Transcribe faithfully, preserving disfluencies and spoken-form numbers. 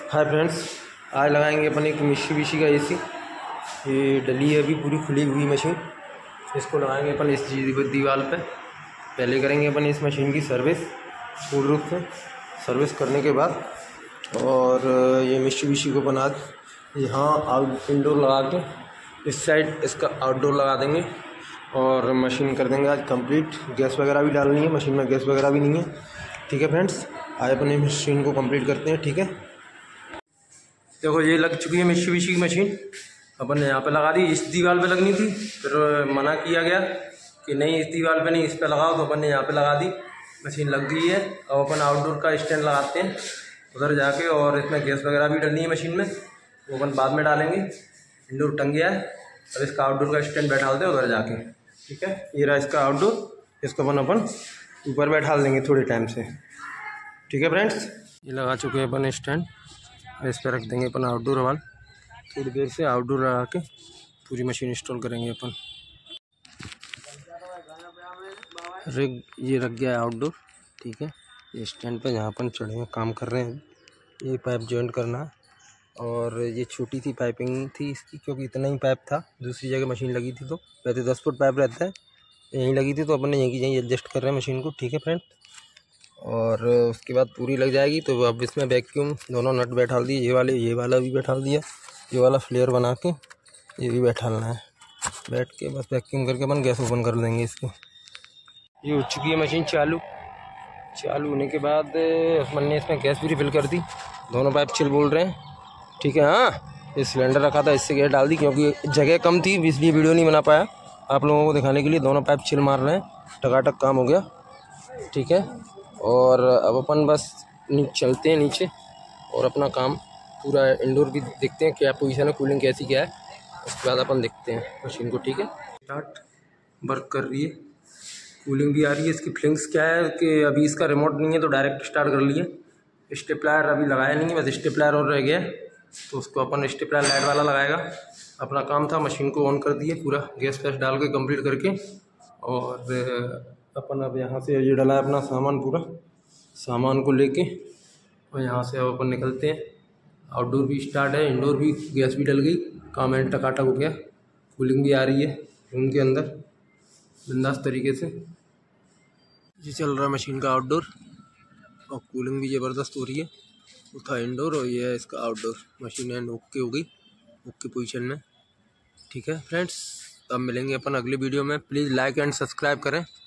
Hi friends, आज लगाएंगे अपन एक मित्सुबिशी का एसी। ये डली है अभी पूरी खुली हुई मशीन। इसको लगाएंगे अपन इस दीवार पे। पहले करेंगे अपन इस मशीन की सर्विस पूर्ण रूप से। सर्विस करने के बाद और ये मित्सुबिशी को अपन आज यहाँ आउट इंडोर लगा के इस साइड इसका आउटडोर लगा देंगे और मशीन कर देंगे आज कंप्लीट। गैस वगैरह भी डालनी है, मशीन में गैस वगैरह भी नहीं है। ठीक है फ्रेंड्स, आज अपन मशीन को कंप्लीट करते हैं। ठीक है, देखो ये लग चुकी है मित्सुबिशी की मशीन। अपन ने यहाँ पे लगा दी। इस दीवार पे लगनी थी, फिर मना किया गया कि नहीं इस दीवार पे नहीं, इस पे लगाओ, तो अपन ने यहाँ पे लगा दी। मशीन लग गई है। अब अपन आउटडोर का स्टैंड लगाते हैं उधर जाके, और इसमें गैस वगैरह भी डलनी है मशीन में, वो अपन बाद में डालेंगे। इंडोर टंग गया है, अब इसका आउटडोर का स्टैंड बैठा दें उधर जाके। ठीक है, ये रहा इसका आउटडोर। इसको अपन अपन ऊपर बैठा देंगे थोड़े टाइम से। ठीक है फ्रेंड्स, ये लगा चुके हैं अपन स्टैंड। इस पर रख देंगे अपन आउटडोर वाल। थोड़ी देर से आउटडोर लगा के पूरी मशीन इंस्टॉल करेंगे अपन। रिग ये रख गया है आउटडोर। ठीक है, ये स्टैंड पे जहाँ अपन चढ़े हुए काम कर रहे हैं, ये पाइप जॉइंट करना है। और ये छोटी सी पाइपिंग थी इसकी, क्योंकि इतना ही पाइप था। दूसरी जगह मशीन लगी थी तो वैसे दस फुट पाइप रहता है, यहीं लगी थी तो अपन ने यहीं की यहीं एडजस्ट कर रहे हैं मशीन को। ठीक है फ्रेंड, और उसके बाद पूरी लग जाएगी तो अब इसमें वैक्यूम दोनों नट बैठा दिए। ये वाले ये वाला भी बैठा दिया, ये वाला फ्लेयर बना के ये भी बैठाना है। बैठ के बस वैक्यूम करके अपन गैस ओपन कर देंगे इसकी। ये हो चुकी है मशीन चालू। चालू होने के बाद अपन ने इसमें गैस भी रिफिल कर दी। दोनों पाइप चिल बोल रहे हैं। ठीक है, हाँ ये सिलेंडर रखा था, इससे गैस डाल दी क्योंकि जगह कम थी, इसलिए वीडियो नहीं बना पाया आप लोगों को दिखाने के लिए। दोनों पाइप चिल मार रहे हैं, टकाटक काम हो गया। ठीक है, और अब अपन बस चलते हैं नीचे और अपना काम पूरा इंडोर भी देखते हैं क्या पोजीशन है, कूलिंग कैसी क्या है, उसके बाद अपन देखते हैं मशीन को। ठीक है, स्टार्ट वर्क कर रही है, कूलिंग भी आ रही है। इसकी फिलिंग्स क्या है कि अभी इसका रिमोट नहीं है तो डायरेक्ट स्टार्ट कर लिए। स्टेपलायर अभी लगाया नहीं है, बस स्टेपलायर और रह गया तो उसको अपन स्टेपलायर लाइट वाला लगाएगा। अपना काम था, मशीन को ऑन कर दिए पूरा गैस वैस डाल के कंप्लीट करके। और अपन अब यहाँ से ये डला है अपना सामान, पूरा सामान को लेके, और यहाँ से अब अपन निकलते हैं। आउटडोर भी स्टार्ट है, इंडोर भी गैस भी डल गई, काम एंड टकाटक हो गया। कूलिंग भी आ रही है रूम के अंदर बिंदास तरीके से। ये चल रहा है मशीन का आउटडोर और कूलिंग भी ज़बरदस्त हो रही है। वो था इंडोर और ये है इसका आउटडोर। मशीन एंड ओके हो गई, ओके पोजीशन में। ठीक है फ्रेंड्स, अब मिलेंगे अपन अगले वीडियो में। प्लीज़ लाइक एंड सब्सक्राइब करें।